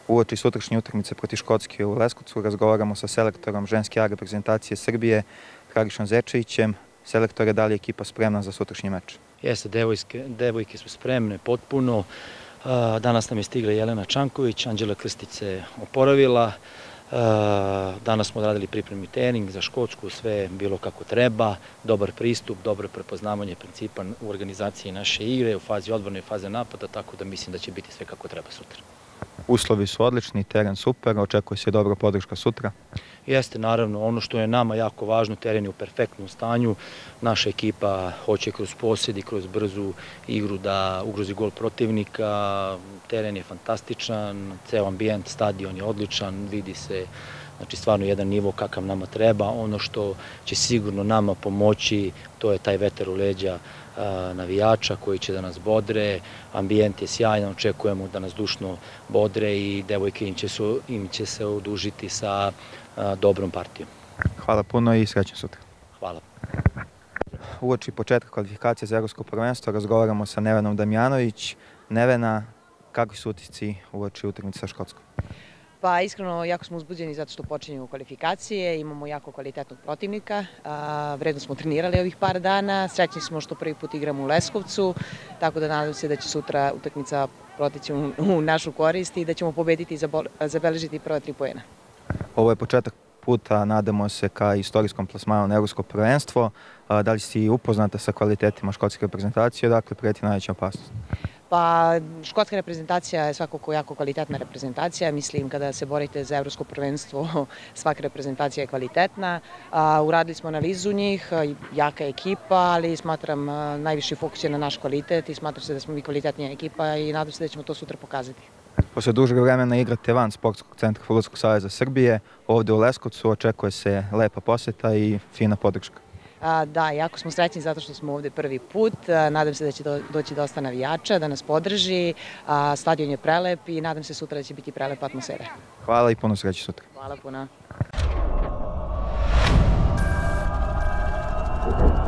Uoči sutrašnje utakmice protiv Škotske u Leskovcu razgovaramo sa selektorom ženske A reprezentacije Srbije, Dragišom Zečevićem. Selektore, da li je ekipa spremna za sutrašnji meč? Jeste, devojke su spremne potpuno. Danas nam je stigla Jelena Čanković, Anđela Krstić se oporavila. Danas smo odradili pripremni trening za Škotsku, sve bilo kako treba, dobar pristup, dobro prepoznavanje principa u organizaciji naše igre, u fazi odbrane i faze napada, tako da mislim da će biti sve kako treba sutra. Uslovi su odlični, teren super, očekuje se dobra podrška sutra. Jeste, naravno, ono što je nama jako važno, teren je u perfektnom stanju. Naša ekipa hoće kroz posjed i kroz brzu igru da ugrozi gol protivnika. Teren je fantastičan, ceo ambijent, stadion je odličan, vidi se stvarno jedan nivo kakav nama treba. Ono što će sigurno nama pomoći, to je taj vetar u leđa navijača koji će da nas bodre. Ambijent je sjajan, očekujemo da nas dušno bodre i devojke im će se odužiti sa dobrom partijom. Hvala puno i srećan sutra. Hvala. Uoči početka kvalifikacije za Evropsko prvenstvo razgovaramo sa Nevenom Damjanović. Nevena, kakvi su utisci uoči utakmice sa Škotskom? Pa iskreno, jako smo uzbuđeni zato što počinju kvalifikacije, imamo jako kvalitetnog protivnika, vredno smo trenirali ovih par dana, srećni smo što prvi put igramo u Leskovcu, tako da nadam se da će sutra utakmica proteći u našu korist i da ćemo pobediti i zabeležiti prva 3 poena. Ovo je početak puta, nadamo se, ka istorijskom plasmanu na Evropsko prvenstvo. Da li si upoznata sa kvalitetima škotske reprezentacije, dakle prijeti najveća opasnost? Pa, škotska reprezentacija je svakako jako kvalitetna reprezentacija. Mislim, kada se borite za Evropsko prvenstvo, svaka reprezentacija je kvalitetna. Uradili smo analizu njih, jaka je ekipa, ali smatram najviši fokus je na naš kvalitet i smatram se da smo mi kvalitetnija ekipa i nadam se da ćemo to sutra pokazati. Posle dužeg vremena igrate van Sportskog centra Fudbalskog saveza Srbije, ovde u Leskovcu, očekuje se lepa poseta i fina podrška. Da, jako smo srećni zato što smo ovde prvi put. Nadam se da će doći dosta navijača, da nas podrži. Stadion je prelep i nadam se sutra da će biti prelepa atmosfera. Hvala i puno sreće sutra. Hvala puno.